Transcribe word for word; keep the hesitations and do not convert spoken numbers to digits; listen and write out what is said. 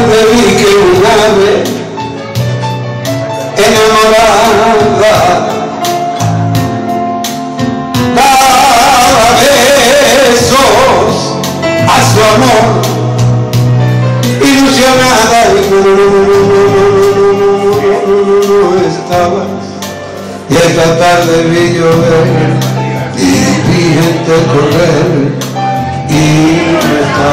tarde vi que un ave enamorada daba besos a su amor, ilusionada y no estaba. Y esta tarde vi llover y vi gente correr y no estaba.